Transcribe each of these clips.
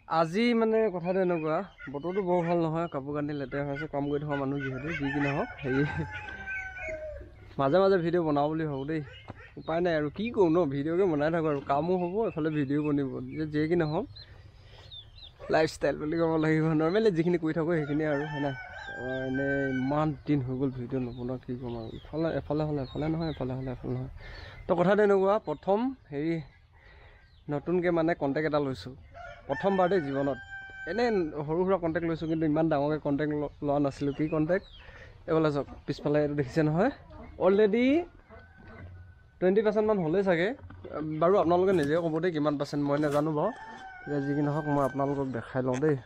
আজি মানে কথাটো এনেকুৱা বতৰটো বৰ ভাল নহয়, কাপোৰ কানি লেতেৰা হৈছে, কাম কৰি থকা মানুহ যিহেতু যি কি নহওক হেৰি মাজে মাজে ভিডিঅ' বনাওঁ বুলি ভাবোঁ দেই। উপায় নাই আৰু কি কৰোঁ ন, ভিডিঅ'কে বনাই থাকোঁ আৰু কামো হ'ব এফালে ভিডিঅ' বনিব, যে কি নহওক লাইফ ষ্টাইল বুলি ক'ব লাগিব। নৰ্মেলি যিখিনি কৰি থাকোঁ সেইখিনিয়ে আৰু হয় নাই। এনেই ইমান দিন হৈ গ'ল ভিডিঅ' নবনোৱা, কি ক'ম আৰু এফালে হ'লে এফালে নহয়, এফালে হ'লে এফালে নহয়। তো কথাটো এনেকুৱা প্ৰথম হেৰি নতুনকৈ মানে কণ্টেক্ট এটা লৈছোঁ, প্ৰথমবাৰ দেই জীৱনত। এনেই সৰু সুৰা কণ্টেক্ট লৈছোঁ, কিন্তু ইমান ডাঙৰকৈ কণ্টেক্ট লোৱা নাছিলোঁ। কি কণ্টেক্ট এইফালে চাওক, পিছফালে এইটো দেখিছে নহয়, অলৰেডি 20% মান হ'লেই চাগে বাৰু। আপোনালোকে নিজে ক'ব দেই কিমান পাৰ্চেণ্ট, মই নাজানো বাৰু। এতিয়া যি কি নহওক মই আপোনালোকক দেখাই লওঁ দেই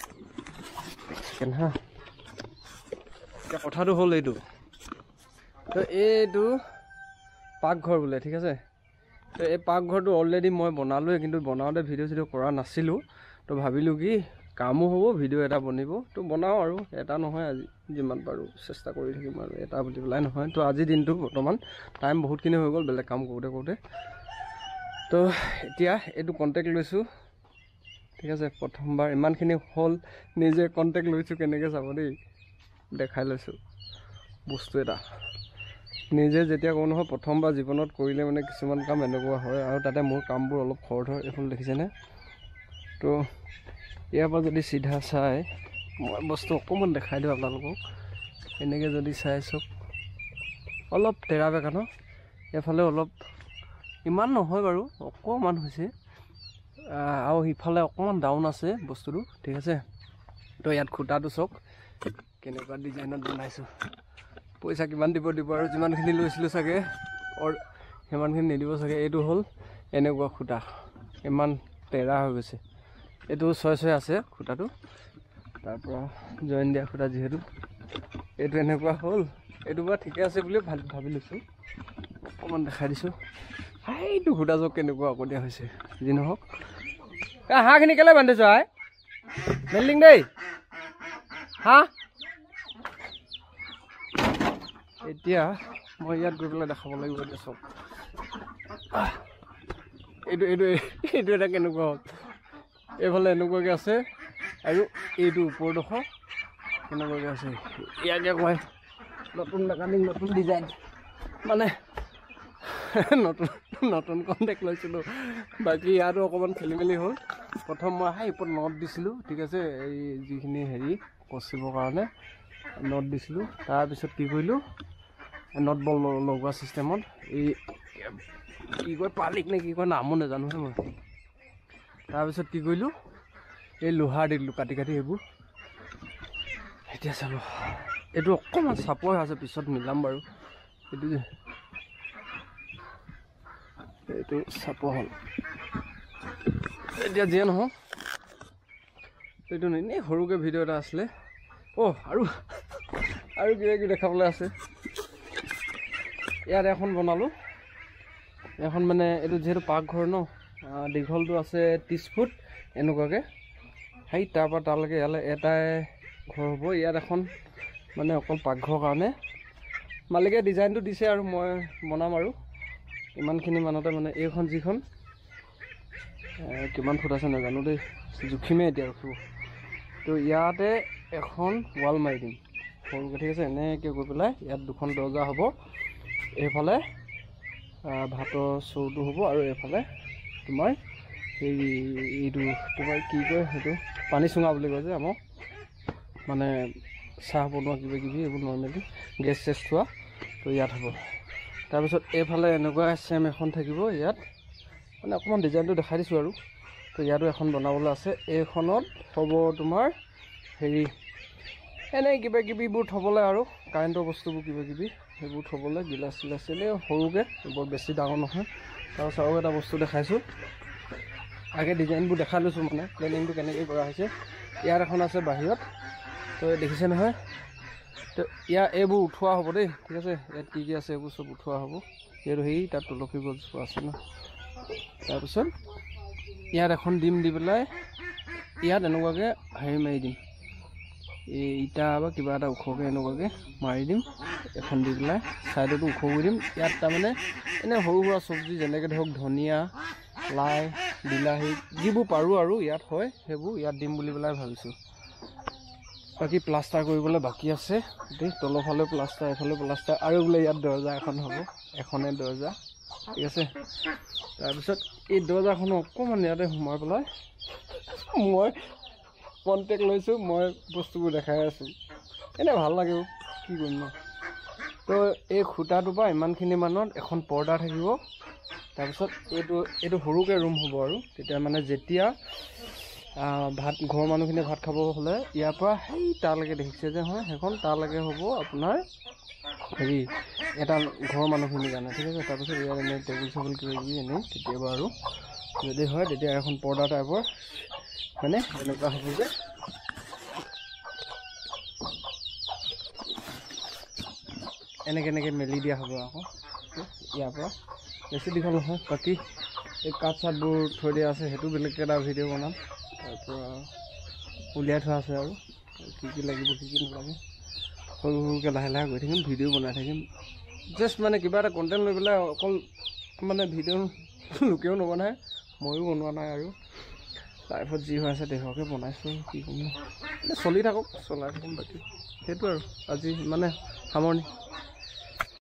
হা। এতিয়া কথাটো হ'ল এইটো, তো এইটো পাকঘৰ বোলে, ঠিক আছে। তো এই পাকঘৰটো অলৰেডি মই বনালোৱে, কিন্তু বনাওঁতে ভিডিঅ' চিডিঅ' কৰা নাছিলোঁ। তো ভাবিলোঁ কি কামো হ'ব, ভিডিঅ' এটা বনিব, তো বনাওঁ আৰু এটা নহয় আজি যিমান পাৰোঁ চেষ্টা কৰি থাকিম আৰু এটা বুলি পেলাই নহয়। তো আজিৰ দিনটো বৰ্তমান টাইম বহুতখিনি হৈ গ'ল বেলেগ কাম কৰোঁতে কৰোঁতে। তো এতিয়া এইটো কণ্টেক্ট লৈছোঁ, ঠিক আছে। প্ৰথমবাৰ ইমানখিনি হ'ল, নিজে কণ্টেক্ট লৈছোঁ, কেনেকৈ চাব দেই দেখাই লৈছোঁ বস্তু এটা। নিজে যেতিয়া কৰোঁ নহয়, প্ৰথমবাৰ জীৱনত কৰিলে মানে কিছুমান কাম এনেকুৱা হয়, আৰু তাতে মোৰ কামবোৰ অলপ খৰধৰ হয়, এইখন দেখিছেনে। তো ইয়াৰ পৰা যদি চিধা চাই মই বস্তু অকণমান দেখাই দিওঁ আপোনালোকক, এনেকৈ যদি চাই চাওক অলপ তেৰা বেকা ন, এইফালে অলপ ইমান নহয় বাৰু, অকণমান হৈছে, আৰু সিফালে অকণমান ডাউন আছে বস্তুটো, ঠিক আছে। তো ইয়াত খুটাটো চাওক কেনেকুৱা ডিজাইনত বনাইছোঁ। পইচা কিমান দিব আৰু যিমানখিনি লৈছিলোঁ চাগে সিমানখিনি নিদিব চাগে। এইটো হ'ল এনেকুৱা খুটা, ইমান তেৰা হৈ গৈছে। এইটো 6 আছে খুটাটো, তাৰপৰা জইন দিয়া খুটা যিহেতু এইটো এনেকুৱা হ'ল। এইটো বাৰু ঠিকে আছে বুলিয়ে ভাবি লৈছোঁ, অকণমান দেখাই দিছোঁ। এইটো খুটা চাওক কেনেকুৱা আকৌ দিয়া হৈছে। যি নহওক হাঁহখিনি কেলৈ বান্ধিছ আই, মেলিং দেই হাঁহ। এতিয়া মই ইয়াত গৈ পেলাই দেখাব লাগিব। এতিয়া চাওক এইটো এটা কেনেকুৱা হ'ল, এইফালে এনেকুৱাকৈ আছে, আৰু এইটো ওপৰডোখৰ কেনেকুৱাকৈ আছে। ইয়াকে কয় নতুন মেকানিক, নতুন ডিজাইন, মানে নতুন কণ্টেক্ট লৈছিলোঁ। বাকী ইয়াতো অকণমান খেলি মেলি হ'ল। প্ৰথম মই ওপৰত নট দিছিলোঁ, ঠিক আছে, এই যিখিনি হেৰি কচিবৰ কাৰণে নট দিছিলোঁ। তাৰপিছত কি কৰিলোঁ, নট বল লগোৱা ছিষ্টেমত এই কি কয় পালিক নে কি কয় নামো নাজানোহে মই। তাৰপিছত কি কৰিলোঁ, এই লোহাৰ দি দিলোঁ কাটি কাটি এইবোৰ। এতিয়া চাব, এইটো অকণমান চাপৰ আছে, পিছত মিলাম বাৰু। এইটো চাপৰ হ'ল। এতিয়া যিয়ে নহওক, এইটো এনেই সৰুকৈ ভিডিঅ' এটা আছিলে। আৰু কিবা কিবি দেখাবলৈ আছে। ইয়াত এখন বনালোঁ, এখন মানে এইটো যিহেতু পাকঘৰ ন, দীঘলটো আছে 30 ফুট এনেকুৱাকৈ। সেই তাৰপৰা তালৈকে ইয়ালৈ এটাই ঘৰ হ'ব। ইয়াত এখন মানে অকল পাকঘৰৰ কাৰণে মালিকে ডিজাইনটো দিছে, আৰু মই বনাম আৰু ইমানখিনি মানতে। মানে এইখন যিখন কিমান ফুট আছে নাজানো দেই, জুখিমেই এতিয়া ৰখিব। তো ইয়াতে এখন ৱাল মাৰি দিম সৰুকৈ, ঠিক আছে। এনেকৈ গৈ পেলাই ইয়াত দুখন দৰ্জা হ'ব, এইফালে ভাতৰ চৰুটো হ'ব, আৰু এইফালে তোমাৰ এইটো তোমাৰ কি কয়, সেইটো পানী চুঙা বুলি কয় যে আমাৰ, মানে চাহ বনোৱা কিবা কিবি এইবোৰ নৰ্মেলি গেছ চেছ থোৱা। তো ইয়াত হ'ব। তাৰপিছত এইফালে এনেকুৱা চেম এখন থাকিব ইয়াত, মানে অকণমান ডিজাইনটো দেখাই দিছোঁ আৰু। তো ইয়াতো এখন বনাবলৈ আছে। এইখনত হ'ব তোমাৰ হেৰি এনেই কিবা কিবিবোৰ থ'বলৈ, আৰু কাৰেণ্টৰ বস্তুবোৰ কিবা কিবি সেইবোৰ থ'বলৈ, গিলাচ চিলাচ এনেই সৰুকৈ, বৰ বেছি ডাঙৰ নহয়। তাৰপিছত আৰু এটা বস্তু দেখাইছোঁ, আগে ডিজাইনবোৰ দেখাই লৈছোঁ, মানে প্লেনিংটো কেনেকৈ কৰা হৈছে। ইয়াত এখন আছে বাহিৰত, তো দেখিছে নহয়। তো ইয়াত এইবোৰ উঠোৱা হ'ব দেই, ঠিক আছে। ইয়াত কি কি আছে এইবোৰ চব উঠোৱা হ'ব। যিহেতু তাত তুলসী গছজোপা আছে ন। তাৰপিছত ইয়াত এখন দিম, দি পেলাই ইয়াত এনেকুৱাকৈ হেৰি মাৰি দিম, এই ইটা বা কিবা এটা ওখকৈ এনেকুৱাকৈ মাৰি দিম। এখন দি পেলাই ছাইডতো ওখ কৰি দিম। ইয়াত তাৰমানে এনেই সৰু সুৰা চব্জি যেনেকৈ ধৰক ধনিয়া, লাই বিলাহী যিবোৰ পাৰোঁ আৰু ইয়াত হয় সেইবোৰ ইয়াত দিম বুলি পেলাই ভাবিছোঁ। বাকী প্লাষ্টাৰ কৰিবলৈ বাকী আছে, গোটেই তলৰ ফালে প্লাষ্টাৰ, এফালে প্লাষ্টাৰ, আৰু বোলে ইয়াত দৰ্জা এখন হ'ব, এখনে দৰ্জা, ঠিক আছে। তাৰপিছত এই দৰ্জাখন অকণমান ইয়াতে সোমাই পেলাই মই কণ্টেক্ট লৈছোঁ, মই বস্তুবোৰ দেখাই আছোঁ, এনে ভাল লাগে, কি কৰিম ন। তো এই খুটাটোৰ পৰা ইমানখিনি মানত এখন পৰ্দা থাকিব। তাৰপিছত এইটো সৰুকৈ ৰুম হ'ব আৰু তেতিয়া মানে যেতিয়া ঘৰৰ মানুহখিনিয়ে ভাত খাব হ'লে ইয়াৰ পৰা সেই তালৈকে দেখিছে যে হয় সেইখন তালৈকে হ'ব আপোনাৰ হেৰি এটা ঘৰৰ মানুহখিনিৰ কাৰণে, ঠিক আছে। তাৰপিছত ইয়াত এনেই টেবুল চেবুল কিবাকিবি এনেই কেতিয়াবা আৰু যদি হয় তেতিয়া এখন পৰ্দা টাইপৰ মানে এনেকুৱা হ'ব যে এনেকৈ মেলি দিয়া হ'ব আকৌ ইয়াৰ পৰা, বেছি দীঘল নহয়। বাকী এই কাঠ চাঠবোৰ থৈ দিয়া আছে, সেইটো বেলেগকৈ এটা ভিডিঅ' বনাম। তাৰপৰা উলিয়াই থোৱা আছে আৰু কি লাগিব কি নালাগে, সৰু সৰুকৈ লাহে লাহে গৈ থাকিম, ভিডিঅ' বনাই থাকিম। জাষ্ট মানে কিবা এটা কণ্টেণ্ট লৈ পেলাই অকল মানে ভিডিঅ' লোকেও নবনায়, ময়ো বনোৱা নাই আৰু লাইফত যি হৈ আছে দেশকে বনাইছোঁ, কি কৰিম চলি থাকক, চলাই থাকিম। বাকী সেইটো আৰু আজি মানে সামৰণি।